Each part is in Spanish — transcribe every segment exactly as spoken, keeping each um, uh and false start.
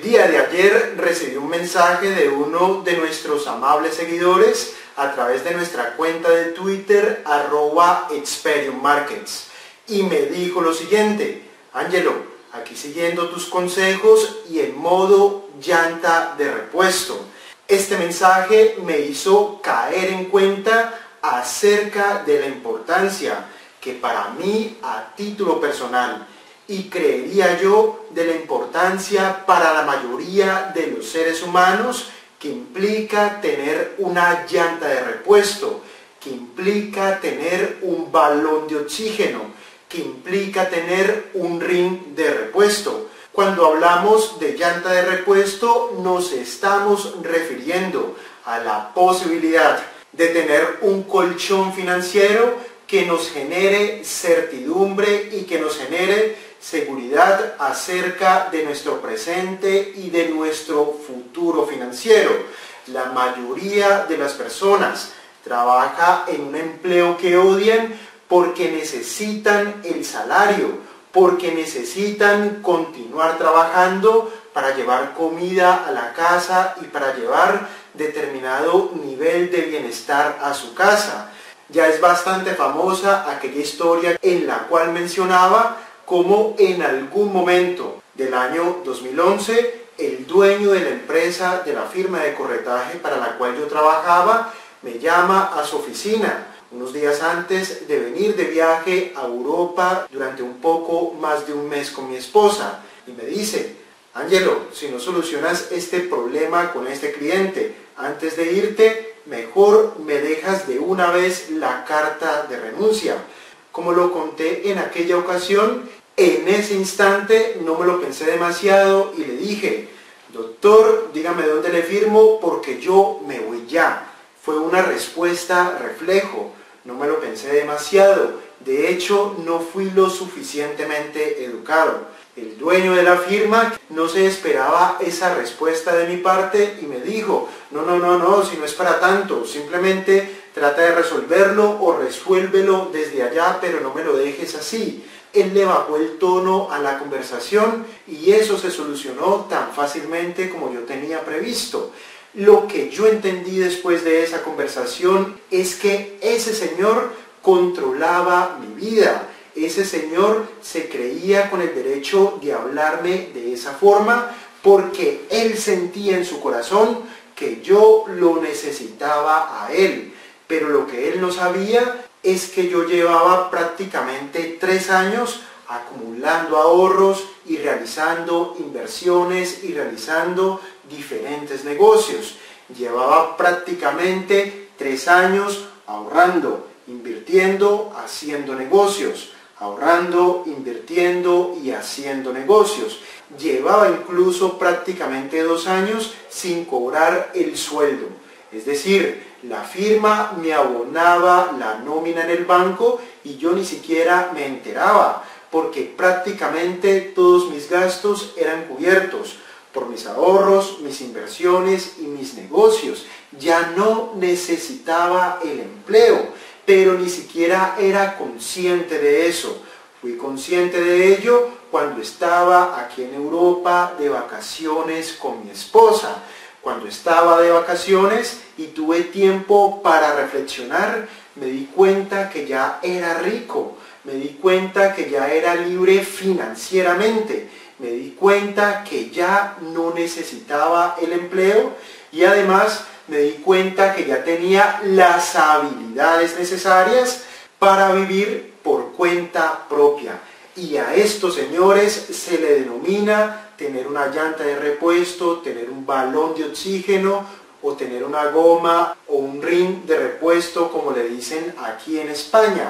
día de ayer recibí un mensaje de uno de nuestros amables seguidores a través de nuestra cuenta de Twitter, arroba Experium Markets, y me dijo lo siguiente: Ángelo, aquí siguiendo tus consejos y en modo llanta de repuesto. Este mensaje me hizo caer en cuenta acerca de la importancia que para mí, a título personal, y creería yo de la importancia para la mayoría de los seres humanos, que implica tener una llanta de repuesto, que implica tener un balón de oxígeno, que implica tener un rin de repuesto. Cuando hablamos de llanta de repuesto, nos estamos refiriendo a la posibilidad de tener un colchón financiero que nos genere certidumbre y que nos genere seguridad acerca de nuestro presente y de nuestro futuro financiero. La mayoría de las personas trabaja en un empleo que odian porque necesitan el salario, porque necesitan continuar trabajando para llevar comida a la casa y para llevar determinado nivel de bienestar a su casa. Ya es bastante famosa aquella historia en la cual mencionaba cómo en algún momento del año dos mil once el dueño de la empresa, de la firma de corretaje para la cual yo trabajaba, me llama a su oficina unos días antes de venir de viaje a Europa durante un poco más de un mes con mi esposa, y me dice: Ángelo, si no solucionas este problema con este cliente antes de irte, mejor me dejas de una vez la carta de renuncia. Como lo conté en aquella ocasión, en ese instante no me lo pensé demasiado y le dije: doctor, dígame dónde le firmo porque yo me voy ya. Fue una respuesta reflejo, no me lo pensé demasiado. De hecho, no fui lo suficientemente educado. El dueño de la firma no se esperaba esa respuesta de mi parte y me dijo: no, no, no, no, si no es para tanto, simplemente trata de resolverlo o resuélvelo desde allá, pero no me lo dejes así. Él le bajó el tono a la conversación y eso se solucionó tan fácilmente como yo tenía previsto. Lo que yo entendí después de esa conversación es que ese señor controlaba mi vida. Ese señor se creía con el derecho de hablarme de esa forma porque él sentía en su corazón que yo lo necesitaba a él. Pero lo que él no sabía es que yo llevaba prácticamente tres años acumulando ahorros y realizando inversiones y realizando diferentes negocios. Llevaba prácticamente tres años ahorrando, invirtiendo, haciendo negocios. Ahorrando, invirtiendo y haciendo negocios. Llevaba incluso prácticamente dos años sin cobrar el sueldo. Es decir, la firma me abonaba la nómina en el banco y yo ni siquiera me enteraba, porque prácticamente todos mis gastos eran cubiertos por mis ahorros, mis inversiones y mis negocios. Ya no necesitaba el empleo, pero ni siquiera era consciente de eso. Fui consciente de ello cuando estaba aquí en Europa de vacaciones con mi esposa. Cuando estaba de vacaciones y tuve tiempo para reflexionar, me di cuenta que ya era rico, me di cuenta que ya era libre financieramente, me di cuenta que ya no necesitaba el empleo y además me di cuenta que ya tenía las habilidades necesarias para vivir por cuenta propia. Y a estos señores se le denomina tener una llanta de repuesto, tener un balón de oxígeno o tener una goma o un rin de repuesto, como le dicen aquí en España.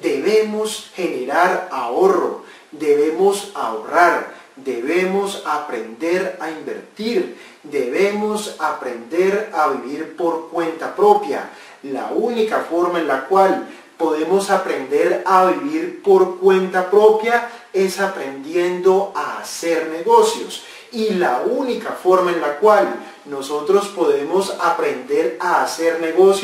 Debemos generar ahorro, debemos ahorrar, debemos aprender a invertir, debemos aprender a vivir por cuenta propia. La única forma en la cual podemos aprender a vivir por cuenta propia es aprendiendo a hacer negocios. Y la única forma en la cual nosotros podemos aprender a hacer negocios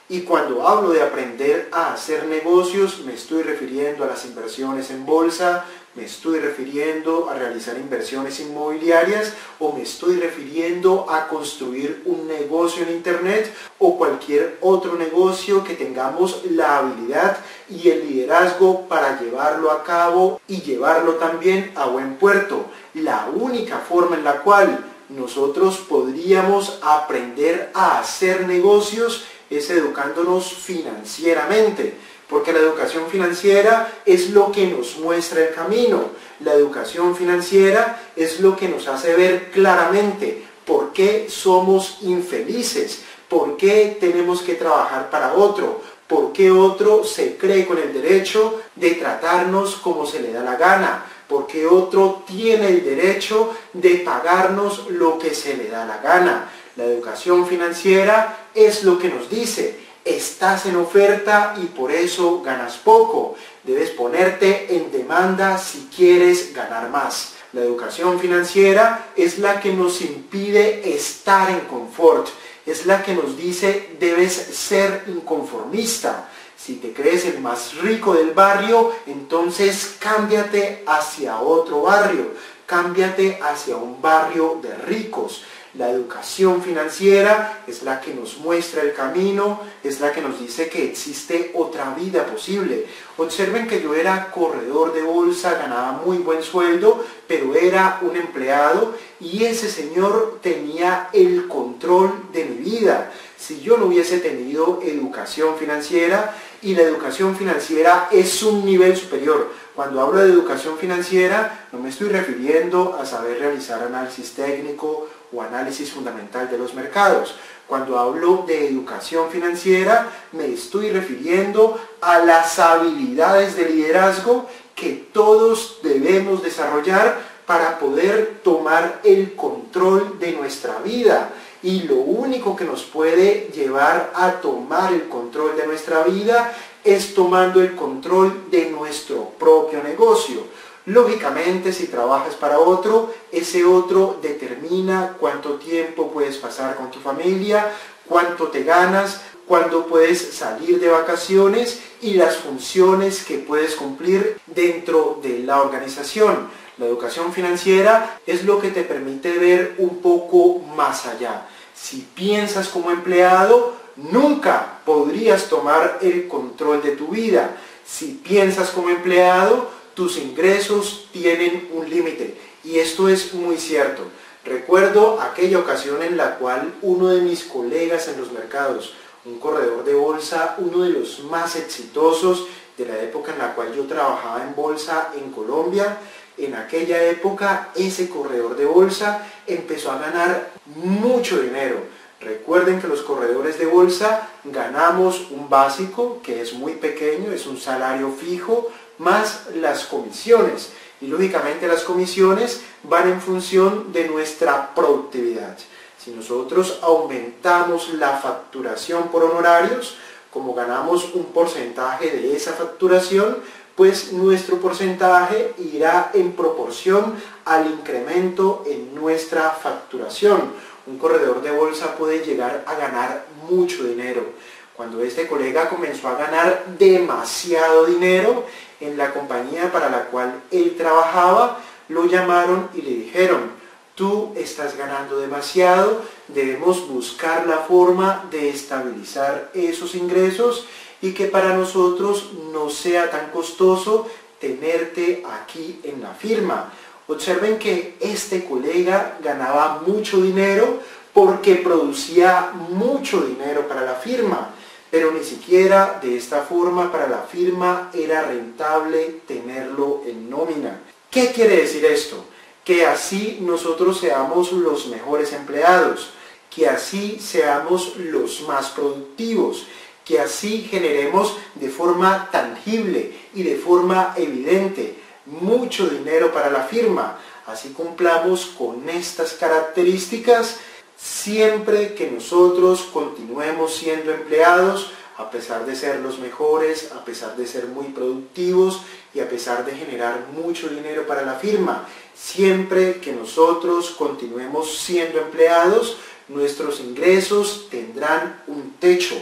Y cuando hablo de aprender a hacer negocios, me estoy refiriendo a las inversiones en bolsa, me estoy refiriendo a realizar inversiones inmobiliarias o me estoy refiriendo a construir un negocio en internet o cualquier otro negocio que tengamos la habilidad y el liderazgo para llevarlo a cabo y llevarlo también a buen puerto. La única forma en la cual nosotros podríamos aprender a hacer negocios es educándonos financieramente, porque la educación financiera es lo que nos muestra el camino. La educación financiera es lo que nos hace ver claramente por qué somos infelices, por qué tenemos que trabajar para otro, por qué otro se cree con el derecho de tratarnos como se le da la gana, por qué otro tiene el derecho de pagarnos lo que se le da la gana. La educación financiera es lo que nos dice: estás en oferta y por eso ganas poco. Debes ponerte en demanda si quieres ganar más. La educación financiera es la que nos impide estar en confort. Es la que nos dice: debes ser inconformista. Si te crees el más rico del barrio, entonces cámbiate hacia otro barrio. Cámbiate hacia un barrio de ricos. La educación financiera es la que nos muestra el camino, es la que nos dice que existe otra vida posible. Observen que yo era corredor de bolsa, ganaba muy buen sueldo, pero era un empleado y ese señor tenía el control de mi vida. Si yo no hubiese tenido educación financiera, y la educación financiera es un nivel superior. Cuando hablo de educación financiera, no me estoy refiriendo a saber realizar análisis técnico o análisis fundamental de los mercados. Cuando hablo de educación financiera, me estoy refiriendo a las habilidades de liderazgo que todos debemos desarrollar para poder tomar el control de nuestra vida. Y lo único que nos puede llevar a tomar el control de nuestra vida es tomando el control de nuestro propio negocio. Lógicamente, si trabajas para otro, ese otro determina cuánto tiempo puedes pasar con tu familia, cuánto te ganas, cuándo puedes salir de vacaciones y las funciones que puedes cumplir dentro de la organización. La educación financiera es lo que te permite ver un poco más allá. Si piensas como empleado, nunca podrías tomar el control de tu vida. Si piensas como empleado, tus ingresos tienen un límite. Y esto es muy cierto. Recuerdo aquella ocasión en la cual uno de mis colegas en los mercados, un corredor de bolsa, uno de los más exitosos de la época en la cual yo trabajaba en bolsa en Colombia, en aquella época ese corredor de bolsa empezó a ganar mucho dinero. Recuerden que los corredores de bolsa ganamos un básico que es muy pequeño, es un salario fijo, más las comisiones. Y lógicamente las comisiones van en función de nuestra productividad. Si nosotros aumentamos la facturación por honorarios, como ganamos un porcentaje de esa facturación, pues nuestro porcentaje irá en proporción al incremento en nuestra facturación. Un corredor de bolsa puede llegar a ganar mucho dinero. Cuando este colega comenzó a ganar demasiado dinero en la compañía para la cual él trabajaba, lo llamaron y le dijeron: tú estás ganando demasiado, debemos buscar la forma de estabilizar esos ingresos y que para nosotros no sea tan costoso tenerte aquí en la firma. Observen que este colega ganaba mucho dinero porque producía mucho dinero para la firma, pero ni siquiera de esta forma para la firma era rentable tenerlo en nómina. ¿Qué quiere decir esto? Que así nosotros seamos los mejores empleados, que así seamos los más productivos, que así generemos de forma tangible y de forma evidente mucho dinero para la firma. Así cumplamos con estas características siempre que nosotros continuemos siendo empleados, a pesar de ser los mejores, a pesar de ser muy productivos y a pesar de generar mucho dinero para la firma. Siempre que nosotros continuemos siendo empleados, nuestros ingresos tendrán un techo.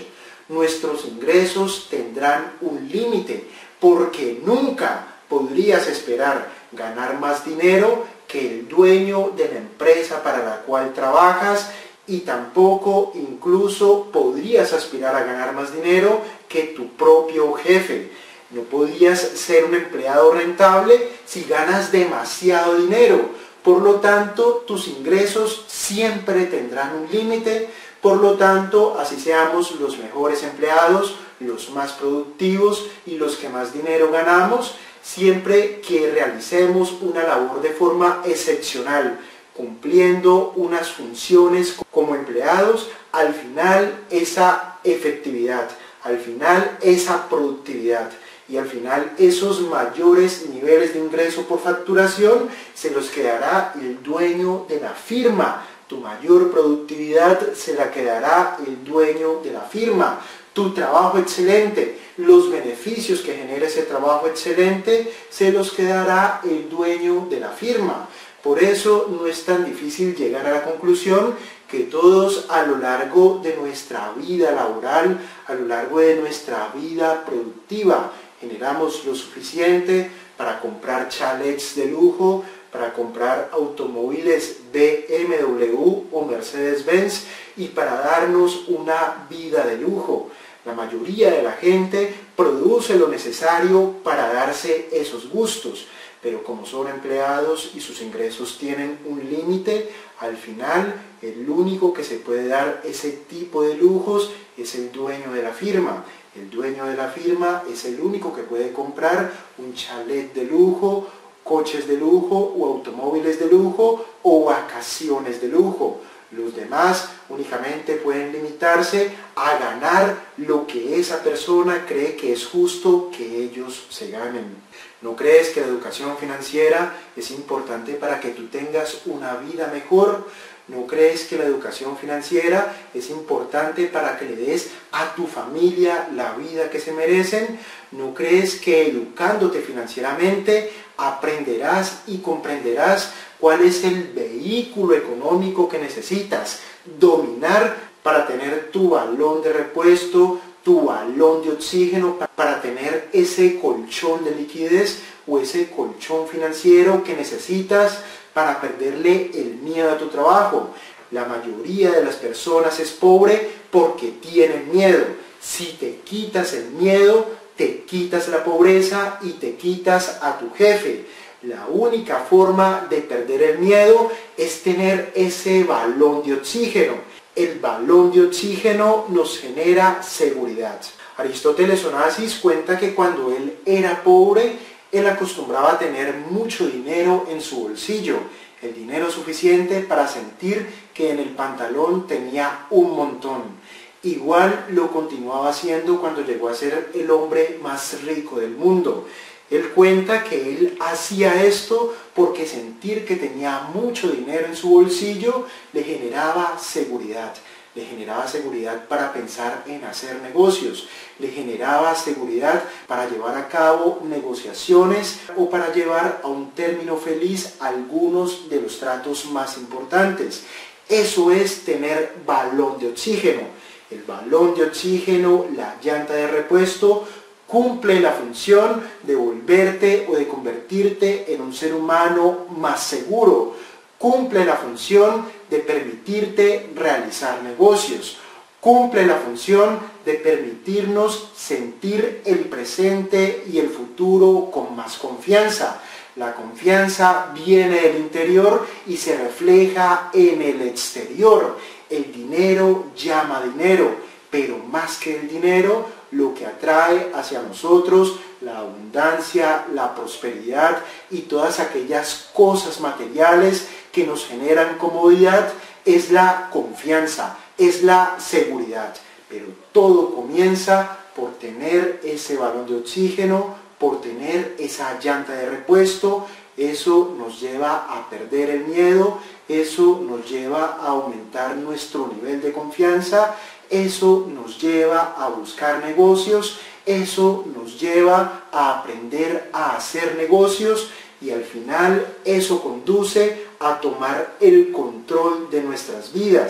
nuestros ingresos tendrán un límite, porque nunca podrías esperar ganar más dinero que el dueño de la empresa para la cual trabajas, y tampoco incluso podrías aspirar a ganar más dinero que tu propio jefe. No podrías ser un empleado rentable si ganas demasiado dinero. Por lo tanto, tus ingresos siempre tendrán un límite. Por lo tanto, así seamos los mejores empleados, los más productivos y los que más dinero ganamos, siempre que realicemos una labor de forma excepcional, cumpliendo unas funciones como empleados, al final esa efectividad, al final esa productividad y al final esos mayores niveles de ingreso por facturación se los quedará el dueño de la firma. Tu mayor productividad se la quedará el dueño de la firma. Tu trabajo excelente, los beneficios que genera ese trabajo excelente, se los quedará el dueño de la firma. Por eso no es tan difícil llegar a la conclusión que todos a lo largo de nuestra vida laboral, a lo largo de nuestra vida productiva, generamos lo suficiente para comprar chalets de lujo, para comprar automóviles B M W o Mercedes-Benz y para darnos una vida de lujo. La mayoría de la gente produce lo necesario para darse esos gustos, pero como son empleados y sus ingresos tienen un límite, al final el único que se puede dar ese tipo de lujos es el dueño de la firma. El dueño de la firma es el único que puede comprar un chalet de lujo, coches de lujo o automóviles de lujo o vacaciones de lujo. Los demás únicamente pueden limitarse a ganar lo que esa persona cree que es justo que ellos se ganen. ¿No crees que la educación financiera es importante para que tú tengas una vida mejor? ¿No crees que la educación financiera es importante para que le des a tu familia la vida que se merecen? ¿No crees que educándote financieramente aprenderás y comprenderás cuál es el vehículo económico que necesitas dominar para tener tu balón de repuesto, tu balón de oxígeno, para tener ese colchón de liquidez o ese colchón financiero que necesitas para perderle el miedo a tu trabajo? La mayoría de las personas es pobre porque tienen miedo. Si te quitas el miedo, te quitas la pobreza y te quitas a tu jefe. La única forma de perder el miedo es tener ese balón de oxígeno. El balón de oxígeno nos genera seguridad. Aristóteles Onassis cuenta que cuando él era pobre, él acostumbraba a tener mucho dinero en su bolsillo, el dinero suficiente para sentir que en el pantalón tenía un montón. Igual lo continuaba haciendo cuando llegó a ser el hombre más rico del mundo. Él cuenta que él hacía esto porque sentir que tenía mucho dinero en su bolsillo le generaba seguridad. Le generaba seguridad para pensar en hacer negocios, le generaba seguridad para llevar a cabo negociaciones o para llevar a un término feliz algunos de los tratos más importantes. Eso es tener balón de oxígeno. El balón de oxígeno, la llanta de repuesto, cumple la función de volverte o de convertirte en un ser humano más seguro. Cumple la función de permitirte realizar negocios. Cumple la función de permitirnos sentir el presente y el futuro con más confianza. La confianza viene del interior y se refleja en el exterior. El dinero llama dinero, pero más que el dinero, lo que atrae hacia nosotros la abundancia, la prosperidad y todas aquellas cosas materiales que nos generan comodidad es la confianza, es la seguridad. Pero todo comienza por tener ese balón de oxígeno, por tener esa llanta de repuesto. Eso nos lleva a perder el miedo, eso nos lleva a aumentar nuestro nivel de confianza, eso nos lleva a buscar negocios, eso nos lleva a aprender a hacer negocios y al final eso conduce a tomar el control de nuestras vidas,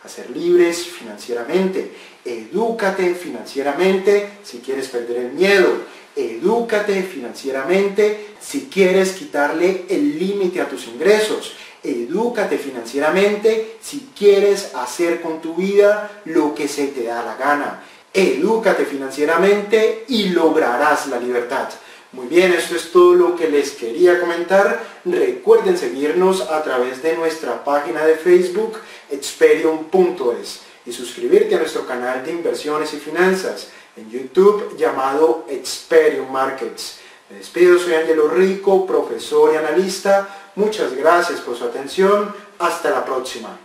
a ser libres financieramente. Edúcate financieramente si quieres perder el miedo. Edúcate financieramente si quieres quitarle el límite a tus ingresos. Edúcate financieramente si quieres hacer con tu vida lo que se te da la gana. Edúcate financieramente y lograrás la libertad. Muy bien, esto es todo lo que les quería comentar. Recuerden seguirnos a través de nuestra página de Facebook, experium punto es, y suscribirte a nuestro canal de inversiones y finanzas en YouTube llamado Experium Markets. Me despido, soy Angelo Rico, profesor y analista. Muchas gracias por su atención. Hasta la próxima.